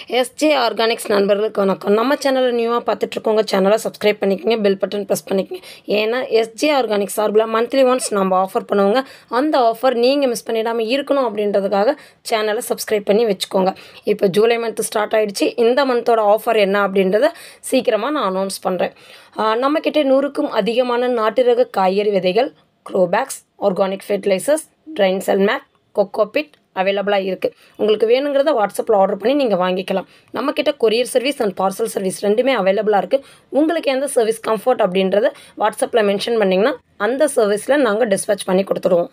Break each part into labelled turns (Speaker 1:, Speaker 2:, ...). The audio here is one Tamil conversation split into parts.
Speaker 1: SJ Organicss நண்பர்களுக்கு வணக்கம். நம்ம சேனலை நியூவாக பார்த்துட்ருக்கோங்க. சேனலை சப்ஸ்கிரைப் பண்ணிக்கோங்க, பெல் பட்டன் ப்ரெஸ் பண்ணிக்கோங்க. ஏன்னா SJ Organicss சார்பில் மந்த்லி ஒன்ஸ் நம்ம ஆஃபர் பண்ணுவோங்க. அந்த ஆஃபர் நீங்கள் மிஸ் பண்ணிடாமல் இருக்கணும் அப்படின்றதுக்காக சேனலை சப்ஸ்கிரைப் பண்ணி வச்சுக்கோங்க. இப்போ ஜூலை மந்த் ஸ்டார்ட் ஆகிடுச்சு. இந்த மந்தோட ஆஃபர் என்ன அப்படின்றத சீக்கிரமாக நான் அனௌன்ஸ் பண்ணுறேன். நம்மக்கிட்ட 100க்கும் அதிகமான நாட்டு ரக காய்கறி விதைகள், grow bags, organic fertilisers, drain cell mat, cocopeat அவைலபிளாக இருக்குது. உங்களுக்கு வேணுங்கிறத வாட்ஸ்அப்பில் ஆர்டர் பண்ணி நீங்கள் வாங்கிக்கலாம். நம்மக்கிட்ட courier service and parcel service ரெண்டுமே அவைலபிளாக இருக்குது. உங்களுக்கு எந்த சர்வீஸ் கம்ஃபர்ட் அப்படின்றத வாட்ஸ்அப்பில் மென்ஷன் பண்ணிங்கன்னா அந்த சர்வீஸில் நாங்கள் டிஸ்பேச் பண்ணி கொடுத்துருவோம்.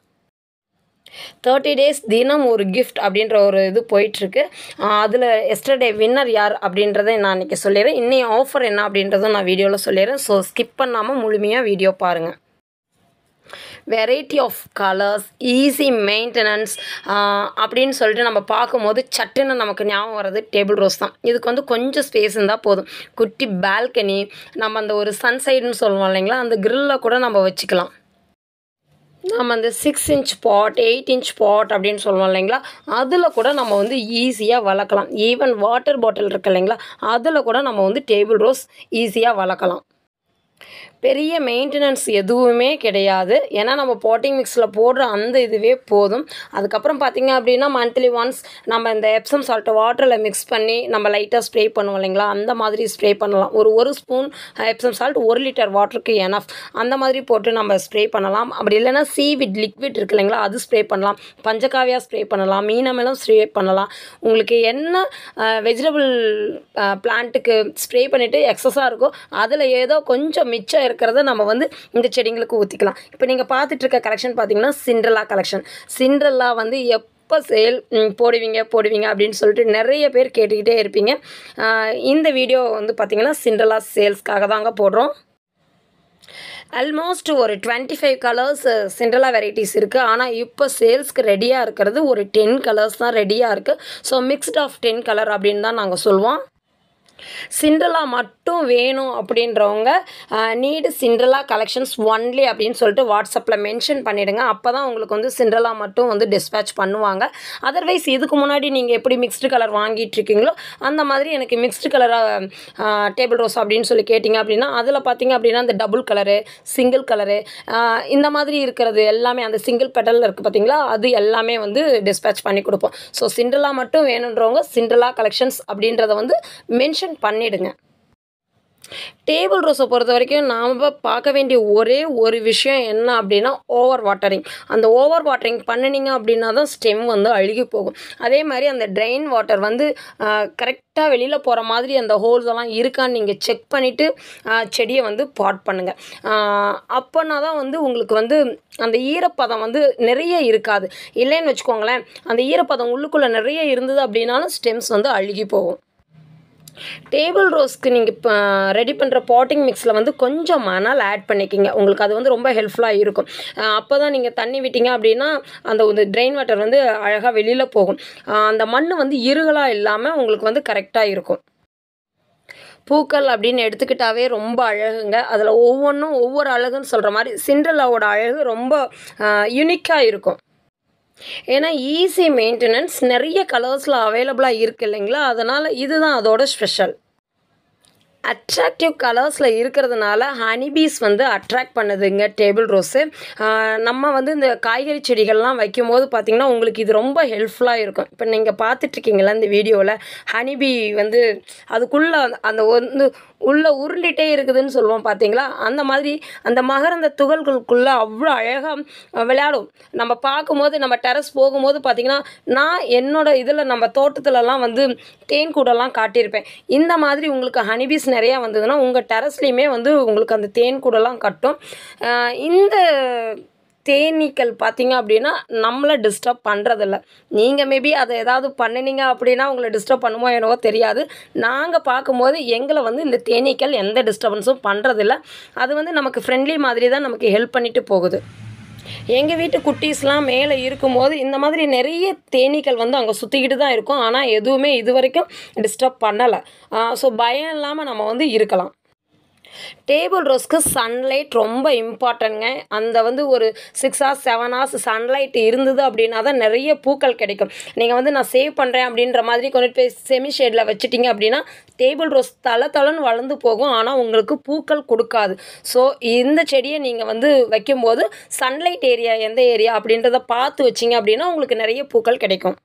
Speaker 1: 30 days தினம் ஒரு கிஃப்ட் அப்படின்ற ஒரு இது போயிட்டுருக்கு. அதில் எஸ்டர்டே வின்னர் யார் அப்படின்றத நான் இன்றைக்கி சொல்லிடுறேன். இன்னைய ஆஃபர் என்ன அப்படின்றதும் நான் வீடியோவில் சொல்லிடுறேன். ஸோ ஸ்கிப் பண்ணாமல் முழுமையாக வீடியோ பாருங்கள். Variety of colours, easy maintenance அப்படின்னு சொல்லிட்டு நம்ம பார்க்கும்போது சட்டுன்னு நமக்கு ஞாபகம் வர்றது டேபிள் ரோஸ் தான். இதுக்கு வந்து கொஞ்சம் ஸ்பேஸ் இருந்தால் போதும். குட்டி பால்கனி, நம்ம அந்த ஒரு சன்சைடுன்னு சொல்லுவோம் இல்லைங்களா, அந்த கிரில்ல கூட நம்ம வச்சுக்கலாம். நம்ம அந்த 6 inch பாட், 8 inch பாட் அப்படின்னு சொல்லுவோம் இல்லைங்களா, அதில் கூட நம்ம வந்து ஈஸியாக வளர்க்கலாம். ஈவன் வாட்டர் பாட்டில் இருக்கு இல்லைங்களா, அதில் கூட நம்ம வந்து டேபிள் ரோஸ் ஈஸியாக வளர்க்கலாம். பெரிய மெயின்டெனன்ஸ் எதுவுமே கிடையாது. ஏன்னா நம்ம பாட்டிங் மிக்ஸில் போடுற அந்த இதுவே போதும். அதுக்கப்புறம் பார்த்திங்க அப்படின்னா மந்த்லி ஒன்ஸ் நம்ம இந்த எப்சம் சால்ட்டை வாட்டரில் மிக்ஸ் பண்ணி நம்ம லைட்டாக ஸ்ப்ரே பண்ணுவோம் இல்லைங்களா, அந்த மாதிரி ஸ்ப்ரே பண்ணலாம். ஒரு ஸ்பூன் எப்சம் சால்ட் 1 liter வாட்டருக்கு எனஃப், அந்த மாதிரி போட்டு நம்ம ஸ்ப்ரே பண்ணலாம். அப்படி இல்லைன்னா சீவிட் லிக்விட் இருக்கு இல்லைங்களா, அது ஸ்ப்ரே பண்ணலாம். பஞ்சகாவியா ஸ்ப்ரே பண்ணலாம், மீனமெல்லாம் ஸ்ப்ரே பண்ணலாம். உங்களுக்கு என்ன வெஜிடபிள் பிளான்ட்டுக்கு ஸ்ப்ரே பண்ணிவிட்டு எக்ஸஸாக இருக்கோ அதில் ஏதோ கொஞ்சம் மிச்சம் இருக்கிறத நம்ம வந்து இந்த செடிங்களுக்கு ஊற்றிக்கலாம். இப்போ நீங்கள் பார்த்துட்டு இருக்க கலெக்ஷன் பார்த்தீங்கன்னா சிண்ட்ரெல்லா கலெக்ஷன். சிண்ட்ரெல்லா வந்து எப்போ சேல் போடுவீங்க அப்படின்னு சொல்லிட்டு நிறைய பேர் கேட்டுக்கிட்டே இருப்பீங்க. இந்த வீடியோ வந்து பார்த்திங்கன்னா சிண்ட்ரெல்லா சேல்ஸ்க்காக தாங்க போடுறோம். ஆல்மோஸ்ட் ஒரு 25 கலர்ஸ் சிண்ட்ரெல்லா வெரைட்டிஸ் இருக்குது. ஆனால் இப்போ சேல்ஸ்க்கு ரெடியாக இருக்கிறது ஒரு 10 கலர்ஸ் தான் ரெடியாக இருக்குது. ஸோ மிக்ஸ்ட் ஆஃப் 10 கலர் அப்படின்னு தான் நாங்கள் சொல்லுவோம். சிண்ட்ரெல்லா மட்டும் வேணும் அப்படின்றவங்க நீடு சிண்ட்ரெல்லா கலெக்ஷன்ஸ் ஒன்லி அப்படின்னு சொல்லிட்டு வாட்ஸ்அப்பில் மென்ஷன் பண்ணிவிடுங்க. அப்போ தான் உங்களுக்கு வந்து சிண்ட்ரெல்லா மட்டும் வந்து டிஸ்பேச் பண்ணுவாங்க. அதர்வைஸ் இதுக்கு முன்னாடி நீங்கள் எப்படி மிக்ஸ்டு கலர் வாங்கிட்டு இருக்கீங்களோ அந்த மாதிரி எனக்கு மிக்ஸ்டு கலராக டேபிள் ரோஸ் அப்படின்னு சொல்லி கேட்டிங்க அப்படின்னா அதில் பார்த்தீங்க அப்படின்னா இந்த டபுள் கலரு, சிங்கிள் கலரு, இந்த மாதிரி இருக்கிறது எல்லாமே, அந்த சிங்கிள் பெட்டலில் இருக்குது பார்த்தீங்களா, அது எல்லாமே வந்து டிஸ்பேச் பண்ணி கொடுப்போம். ஸோ சிண்ட்ரெல்லா மட்டும் வேணுன்றவங்க சிண்ட்ரெல்லா கலெக்ஷன்ஸ் அப்படின்றத வந்து மென்ஷன் பண்ணிடுங்க. டேபிள் ரோஸை பொறுத்த வரைக்கும் நாம் பார்க்க வேண்டிய ஒரே ஒரு விஷயம் என்ன அப்படின்னா ஓவர் வாட்டரிங். அந்த ஓவர் வாட்டரிங் பண்ணினீங்க அப்படின்னா தான் ஸ்டெம் வந்து அழுகி போகும். அதே மாதிரி அந்த ட்ரெயின் வாட்டர் வந்து கரெக்டாக வெளியில் போகிற மாதிரி அந்த ஹோல்ஸ் எல்லாம் இருக்கான்னு நீங்கள் செக் பண்ணிவிட்டு செடியை வந்து பாட் பண்ணுங்கள். அப்போனா தான் வந்து உங்களுக்கு வந்து அந்த ஈரப்பதம் வந்து நிறைய இருக்காது. இல்லைன்னு வச்சுக்கோங்களேன், அந்த ஈரப்பதம் உள்ளுக்குள்ளே நிறைய இருந்தது அப்படின்னாலும் ஸ்டெம்ஸ் வந்து அழுகி போகும். டேபிள் ரோஸ்க்கு நீங்கள் இப்போ ரெடி பண்ணுற பாட்டிங் மிக்ஸில் வந்து கொஞ்சம் மணல் ஆட் பண்ணிக்கிங்க. உங்களுக்கு அது வந்து ரொம்ப ஹெல்ப்ஃபுல்லாக இருக்கும். அப்போ தான் நீங்கள் தண்ணி விட்டீங்க அப்படின்னா அந்த ட்ரெயின் வாட்டர் வந்து அழகாக வெளியில் போகும். அந்த மண் வந்து இருகலாக இல்லாமல் உங்களுக்கு வந்து கரெக்டாக இருக்கும். பூக்கள் அப்படின்னு எடுத்துக்கிட்டாவே ரொம்ப அழகுங்க. அதில் ஒவ்வொன்றும் ஒவ்வொரு அழகுன்னு சொல்கிற மாதிரி சிண்ட்ரெல்லாவோட அழகு ரொம்ப யூனிக்காக இருக்கும். ஏன்னா ஈஸி மெயின்டெனன்ஸ், நிறைய கலர்ஸில் அவைலபிளாக இருக்குது இல்லைங்களா, அதனால் இதுதான் அதோட ஸ்பெஷல். அட்ராக்டிவ் கலர்ஸில் இருக்கிறதுனால ஹனிபீஸ் வந்து அட்ராக்ட் பண்ணுதுங்க டேபிள் ரோஸு. நம்ம வந்து இந்த காய்கறி செடிகள்லாம் வைக்கும்போது பார்த்திங்கன்னா உங்களுக்கு இது ரொம்ப ஹெல்ப்ஃபுல்லாக இருக்கும். இப்போ நீங்கள் பார்த்துட்ருக்கீங்களா இந்த வீடியோவில், ஹனிபீ வந்து அதுக்குள்ளே அந்த வந்து உள்ளே உருண்டிகிட்டே இருக்குதுன்னு சொல்லுவோம் பார்த்தீங்களா, அந்த மாதிரி அந்த மகரந்த துகள்களுக்குள்ளே அவ்வளோ அழகாக விளையாடும். நம்ம பார்க்கும்போது நம்ம டெரஸ் போகும்போது பார்த்திங்கன்னா, நான் என்னோட இதில் நம்ம தோட்டத்துலலாம் வந்து தேன் கூடெல்லாம் காட்டியிருப்பேன். இந்த மாதிரி உங்களுக்கு ஹனிபீஸ் நிறையா வந்ததுன்னா உங்கள் டெரஸ்லேயுமே வந்து உங்களுக்கு அந்த தேன் கூடெல்லாம் கட்டும். இந்த தேனீக்கள் பார்த்தீங்க அப்படின்னா நம்மளை டிஸ்டர்ப் பண்ணுறதில்ல. நீங்கள் மேபி அதை ஏதாவது பண்ணினீங்க அப்படின்னா உங்களை டிஸ்டர்ப் பண்ணுமோ என்னவோ தெரியாது. நாங்கள் பார்க்கும்போது எங்களை வந்து இந்த தேனீக்கள் எந்த டிஸ்டர்பன்ஸும் பண்ணுறதில்ல. அது வந்து நமக்கு ஃப்ரெண்ட்லி மாதிரி தான் நமக்கு ஹெல்ப் பண்ணிட்டு போகுது. எங்கள் வீட்டு குட்டீஸ்லாம் மேலே இருக்கும்போது இந்த மாதிரி நிறைய தேனீக்கள் வந்து அங்கே சுற்றிக்கிட்டு தான் இருக்கும். ஆனால் எதுவுமே இது வரைக்கும் டிஸ்டர்ப் பண்ணலை. ஸோ பயம் இல்லாமல் நம்ம வந்து இருக்கலாம். டேபிள் ரோஸ்க்கு சன்லைட் ரொம்ப இம்பார்ட்டன்ட்ங்க. அந்த வந்து ஒரு 6 ஹார்ஸ் 7 ஹார்ஸ் சன்லைட் இருந்தது அப்படின்னா தான் நிறைய பூக்கள் கிடைக்கும். நீங்கள் வந்து நான் சேவ் பண்ணுறேன் அப்படின்ற மாதிரி கொண்டு போய் செமி ஷேடில் வச்சுட்டிங்க அப்படின்னா டேபிள் ரோஸ் தளன்னு வளர்ந்து போகும். ஆனால் உங்களுக்கு பூக்கள் கொடுக்காது. ஸோ இந்த செடியை நீங்கள் வந்து வைக்கும்போது சன்லைட் ஏரியா எந்த ஏரியா அப்படின்றத பார்த்து வச்சிங்க அப்படின்னா உங்களுக்கு நிறைய பூக்கள் கிடைக்கும்.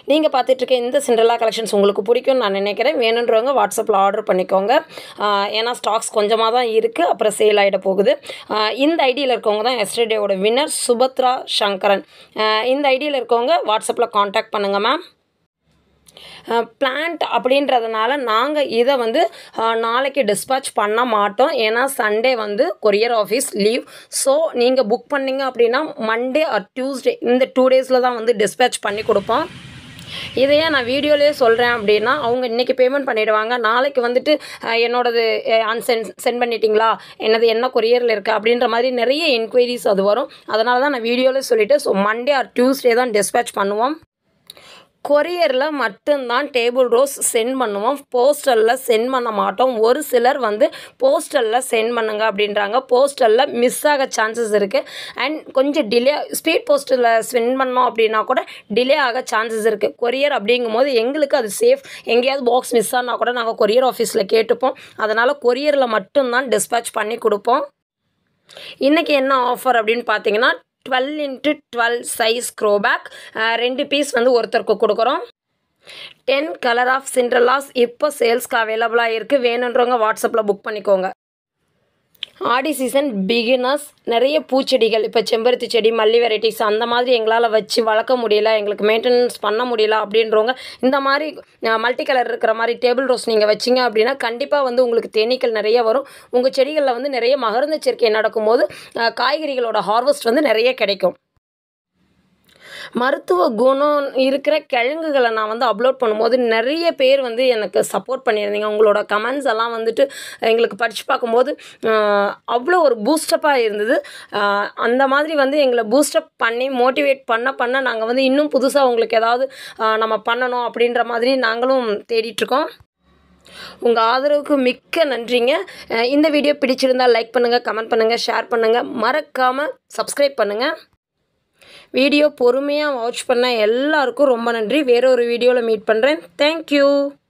Speaker 1: நீங்கள் பார்த்துட்டு இருக்க இந்த சிண்ட்ரெல்லா கலெக்ஷன்ஸ் உங்களுக்கு பிடிக்கும்னு நான் நினைக்கிறேன். வேணுன்றவங்க வாட்ஸ்அப்பில் ஆர்டர் பண்ணிக்கோங்க. ஏன்னா ஸ்டாக்ஸ் கொஞ்சமாக தான் இருக்குது, அப்புறம் சேல் ஆகிட போகுது. இந்த ஐடியில் இருக்கவங்க தான் எஸ்டர்டேவோட வின்னர் சுபத்ரா சங்கரன். இந்த ஐடியில் இருக்கவங்க வாட்ஸ்அப்பில் காண்டாக்ட் பண்ணுங்கள் மேம். பிளான்ட் அப்படின்றதுனால நாங்கள் இதை வந்து நாளைக்கு டிஸ்பேட்ச் பண்ண மாட்டோம். ஏன்னா சண்டே வந்து கொரியர் ஆஃபீஸ் லீவ். ஸோ நீங்கள் புக் பண்ணிங்க அப்படின்னா மண்டே ஆர் டியூஸ்டே இந்த 2 டேஸில் தான் வந்து டிஸ்பேட்ச் பண்ணி கொடுப்போம். இதையே நான் வீடியோலேயே சொல்கிறேன் அப்படின்னா அவங்க இன்றைக்கி பேமெண்ட் பண்ணிவிடுவாங்க. நாளைக்கு வந்துட்டு என்னோடது சென்ட் பண்ணிட்டீங்களா, என்ன கொரியரில் இருக்குது அப்படின்ற மாதிரி நிறைய என்கொயரிஸ் அது வரும். அதனால தான் நான் வீடியோவில் சொல்லிவிட்டு ஸோ மண்டே ஆர் டியூஸ்டே தான் டிஸ்பேட்ச் பண்ணுவோம். கொரியரில் மட்டும்தான் டேபிள் ரோஸ் சென்ட் பண்ணுவோம், போஸ்டலில் சென்ட் பண்ண மாட்டோம். ஒரு சிலர் வந்து போஸ்டலில் சென்ட் பண்ணுங்க அப்படின்றாங்க. போஸ்டலில் மிஸ் ஆக சான்சஸ் இருக்குது. அண்ட் கொஞ்சம் டிலே, ஸ்பீட் போஸ்ட்டில் சென்ட் பண்ணோம் அப்படின்னா கூட டிலே ஆக சான்சஸ் இருக்குது. கொரியர் அப்படிங்கும் போது எங்களுக்கு அது சேஃப். எங்கேயாவது பாக்ஸ் மிஸ் ஆனால் கூட நாங்கள் கொரியர் ஆஃபீஸில் கேட்டுப்போம். அதனால் கொரியரில் மட்டும்தான் டிஸ்பேட்ச் பண்ணி கொடுப்போம். இன்றைக்கி என்ன ஆஃபர் அப்படின்னு பார்த்தீங்கன்னா 12x12 சைஸ் க்ரோபேக் 2 பீஸ் வந்து ஒருத்தருக்கு கொடுக்குறோம். 10 கலர் ஆஃப் சிண்ட்ரெல்லாஸ் இப்போ சேல்ஸ்க்கு அவைலபிளாக இருக்குது. வேணுன்றவங்க வாட்ஸ்அப்பில் புக் பண்ணிக்கோங்க. ஆடி சீசன் பிகினர்ஸ் நிறைய பூச்செடிகள், இப்போ செம்பருத்தி செடி, மல்லி வெரைட்டிஸ் அந்த மாதிரி எங்களால் வச்சு வளர்க்க முடியல, எங்களுக்கு மெயின்டெனன்ஸ் பண்ண முடியல அப்படின்றவங்க இந்த மாதிரி மல்டி கலர் இருக்கிற மாதிரி டேபிள் ரோஸ் நீங்கள் வச்சிங்க அப்படின்னா கண்டிப்பாக வந்து உங்களுக்கு தேனீக்கள் நிறைய வரும். உங்கள் செடிகளில் வந்து நிறைய மகரந்த சேர்க்கை நடக்கும்போது காய்கறிகளோட ஹார்வெஸ்ட் வந்து நிறைய கிடைக்கும். மருத்துவ குணம் இருக்கிற கிழங்குகளை நான் வந்து அப்லோட் பண்ணும்போது நிறைய பேர் வந்து எனக்கு சப்போர்ட் பண்ணியிருந்தீங்க. உங்களோட கமெண்ட்ஸ் எல்லாம் வந்துட்டு எங்களுக்கு படித்து பார்க்கும்போது அவ்வளோ ஒரு பூஸ்டப்பாக இருந்தது. அந்த மாதிரி வந்து எங்களை பூஸ்டப் பண்ணி மோட்டிவேட் பண்ண நாங்கள் வந்து இன்னும் புதுசாக உங்களுக்கு ஏதாவது நம்ம பண்ணணும் அப்படின்ற மாதிரி நாங்களும் தேடிட்டுருக்கோம். உங்கள் ஆதரவுக்கு மிக்க நன்றிங்க. இந்த வீடியோ பிடிச்சிருந்தால் லைக் பண்ணுங்கள், கமெண்ட் பண்ணுங்கள், ஷேர் பண்ணுங்கள், மறக்காமல் சப்ஸ்கிரைப் பண்ணுங்கள். வீடியோ பொறுமையாக வாட்ச் பண்ண எல்லாருக்கும் ரொம்ப நன்றி. வேறொரு வீடியோவில் மீட் பண்ணுறேன். தேங்க்யூ.